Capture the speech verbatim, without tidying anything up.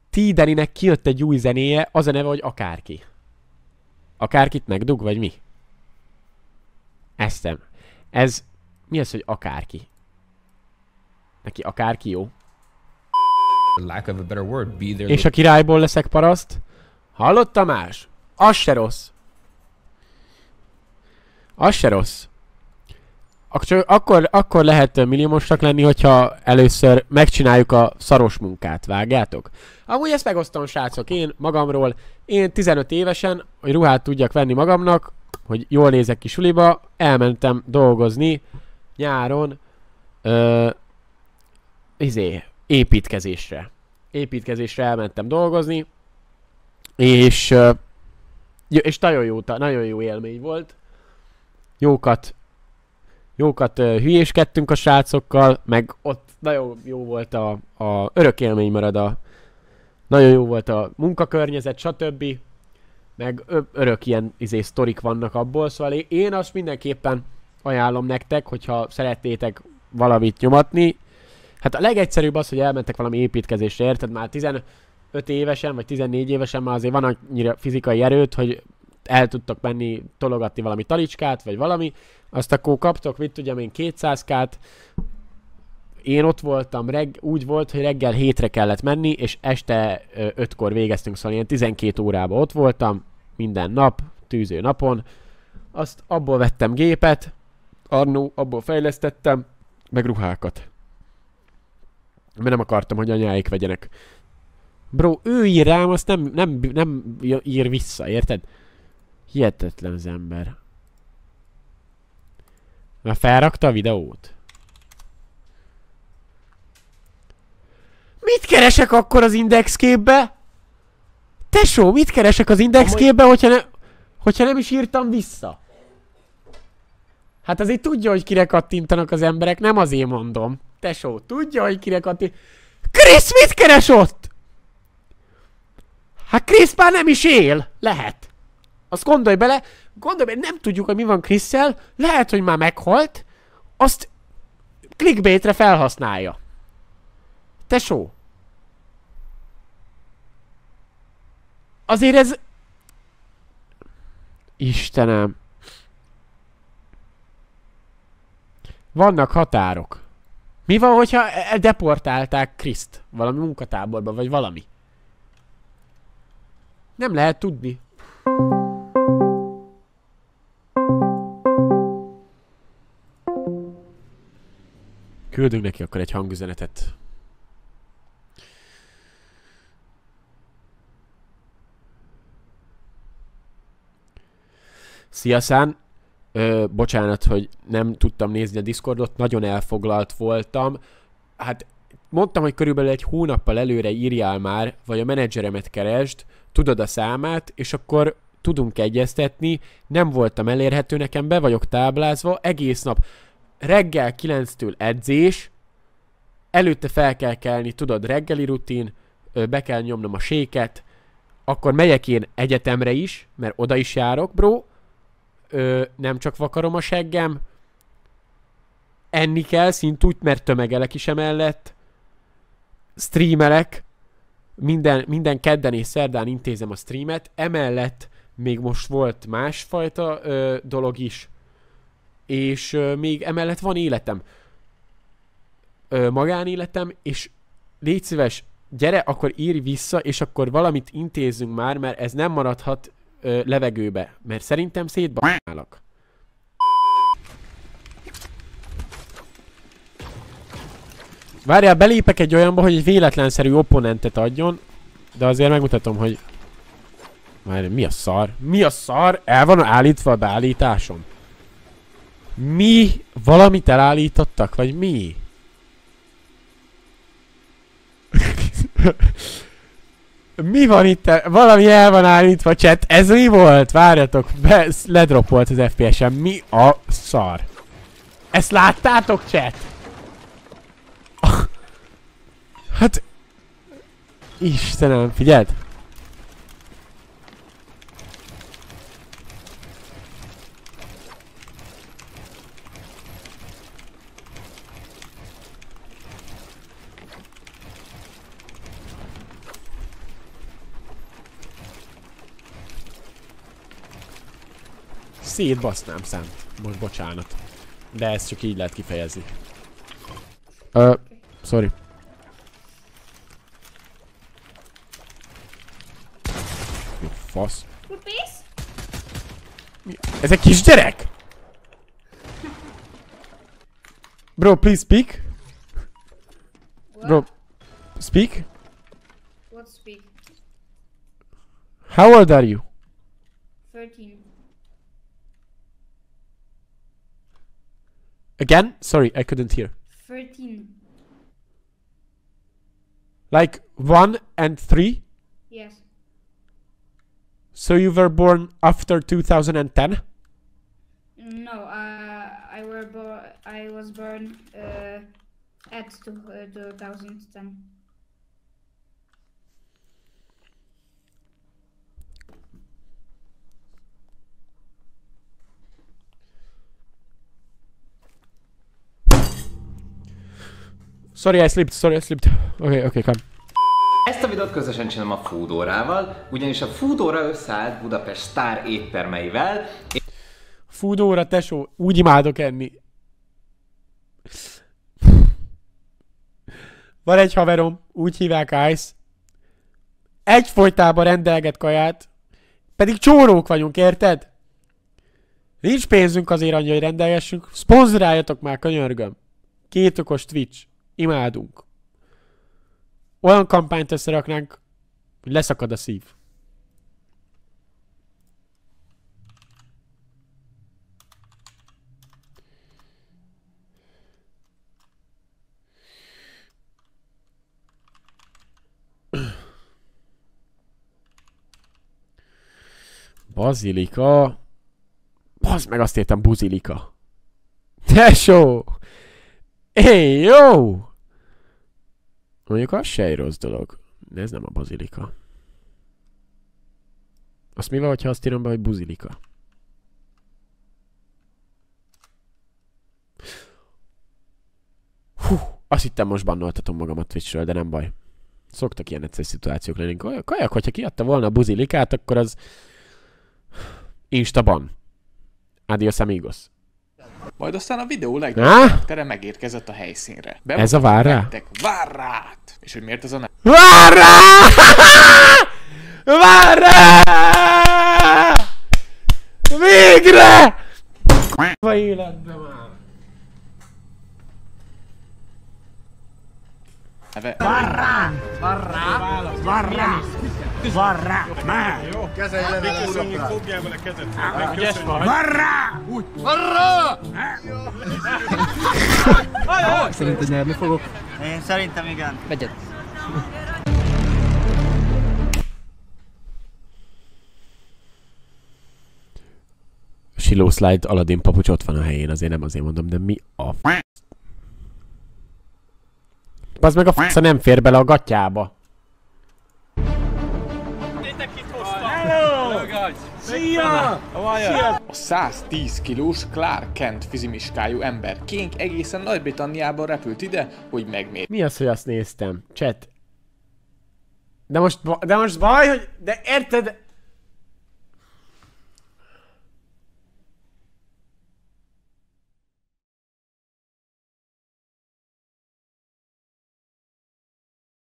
T-Daninek kijött egy új zenéje, az a neve, hogy Akárki. Akárkit megdug, vagy mi? Eztem. Ez... Mi az, hogy Akárki? Neki Akárki jó? Lack of a better word, be there. És a királyból leszek paraszt? Hallott, Tamás? Az se rossz. Az se rossz. Ak akkor, akkor lehet milliómosak lenni, hogyha először megcsináljuk a szaros munkát, vágjátok? Amúgy ezt megosztom, srácok, én magamról. Én tizenöt évesen, hogy ruhát tudjak venni magamnak, hogy jól nézek ki suliba, elmentem dolgozni nyáron ö, izé, építkezésre. Építkezésre elmentem dolgozni, és, ö, és nagyon jó, nagyon jó élmény volt. Jókat Jókat uh, hülyéskedtünk a srácokkal, meg ott nagyon jó volt a, a örök élmény marad a... Nagyon jó volt a munkakörnyezet, stb. Meg örök ilyen izé sztorik vannak abból, szóval én azt mindenképpen ajánlom nektek, hogyha szeretnétek valamit nyomatni. Hát a legegyszerűbb az, hogy elmentek valami építkezésre, érted? Már tizenöt évesen, vagy tizennégy évesen már azért van annyira fizikai erőt, hogy el tudtok menni tologatni valami talicskát, vagy valami, azt akkor kaptok, mit tudjam én, kétszázkát. Én ott voltam, reg úgy volt, hogy reggel hétre kellett menni, és este ötkor végeztünk, szóval ilyen tizenkét órában ott voltam, minden nap, tűző napon. Azt abból vettem gépet, annó, abból fejlesztettem, meg ruhákat. Mert nem akartam, hogy anyáik vegyenek. Bro, ő ír rám, azt nem, nem, nem ír vissza, érted? Hihetetlen az ember. Már felrakta a videót? Mit keresek akkor az indexképbe? Tesó, mit keresek az indexképbe, hogyha, ne, hogyha nem is írtam vissza? Hát azért tudja, hogy kire kattintanak az emberek, nem azért mondom. Tesó, tudja, hogy kire kattintanak. Krisz, mit keres ott? Hát Krisz már nem is él. Lehet. Azt gondolj bele, gondolj bele, nem tudjuk, hogy mi van Krisszel, lehet, hogy már meghalt, azt clickbaitre felhasználja. Tesó. Azért ez... Istenem. Vannak határok. Mi van, hogyha deportálták Kriszt valami munkatáborba, vagy valami? Nem lehet tudni. Küldünk neki akkor egy hangüzenetet. Szia, Szán! Ö, bocsánat, hogy nem tudtam nézni a Discordot, nagyon elfoglalt voltam. Hát mondtam, hogy körülbelül egy hónappal előre írjál már, vagy a menedzseremet keresd, tudod a számát, és akkor tudunk egyeztetni. Nem voltam elérhető, nekem be vagyok táblázva, egész nap. Reggel kilenctől edzés, előtte fel kell kelni, tudod, reggeli rutin, be kell nyomnom a séket, akkor megyek én egyetemre is, mert oda is járok, bro, Ö, nem csak vakarom a seggem, enni kell szintúgy, mert tömegelek is emellett, streamelek, minden, minden kedden és szerdán intézem a streamet, emellett még most volt másfajta ö, dolog is, és ö, még emellett van életem, ö, magánéletem, és légy szíves, gyere, akkor írj vissza, és akkor valamit intézzünk már, mert ez nem maradhat ö, levegőbe, mert szerintem szétbaszálak. Várjál, belépek egy olyanba, hogy egy véletlenszerű opponentet adjon, de azért megmutatom, hogy... Várjál, mi a szar? Mi a szar? El van állítva a beállításom? Mi? Valamit elállítottak? Vagy mi? Mi van itt? Valami el van állítva, chat. Ez mi volt? Várjatok, be, ledroppolt az ef pé es-em. Mi a szar? Ezt láttátok, chat? Hát... Istenem, figyeld! szétbasznám szám. Most bocsánat. De ezt csak így lehet kifejezni. Ö, uh, sorry. Jó fasz. Ez egy kisgyerek? Bro, please speak. What? Bro, speak. What speak? How old are you? thirteen. Again? Sorry, I couldn't hear. thirteen. Like one and three? Yes. So you were born after two thousand ten? No, uh, I were born. I was born uh, at two, uh, two thousand ten. Sorry, I slipped. Sorry, I slipped. Okay, okay, come. Ezt a videót közösen csinálom a Foodórával, ugyanis a Foodóra összeállt Budapest sztár éttermeivel. Foodóra, tesó, úgy imádok enni. Van egy haverom, úgy hívják Ice. Egyfolytában rendelget kaját. Pedig csórók vagyunk, érted? Nincs pénzünk azért annyi, hogy rendelgessünk. Szponzoráljatok már, könyörgöm. Két okos Twitch. Imádunk. Olyan kampányt összeraknánk, hogy leszakad a szív. Bazilika. Bazd meg, azt értem, buzilika. Tesó! Éj, jó! Mondjuk az se egy rossz dolog. De ez nem a bazilika. Azt mi van, ha azt írom be, hogy buzilika? Hú, azt hittem most bannoltatom magamat Twitchről, de nem baj. Szoktak ilyen egyszerű szituációk lenni. Kajak, hogyha kiadta volna a buzilikát, akkor az... Instaban. Adios amigos. Majd aztán a videó Há? legjobb megérkezett a helyszínre. Ez a vár rá? Vár rát! És hogy miért ez a nem? Vár rá! Vár rá! Végre! K***a életben már. Neve? Vár rá! Vár rá! Vár rá! Vár rá! Már! Jó, kezelj le vele urakra! Fogjál a kezed! Vár rá! Úgy! Vár rá! Szerinted nyerni fogok? Én szerintem igen. Vegyed. Siló Slide Aladdin papucs ott van a helyén, azért nem azért mondom, de mi a f***? Bazd meg, a f***a nem fér bele a gatyába. Szia! A száztíz kilós Clark Kent fizimiskájú ember King egészen Nagy-Britanniában repült ide, hogy megmér. Mi az, hogy azt néztem? Chat. De most, de most baj, hogy... De érted?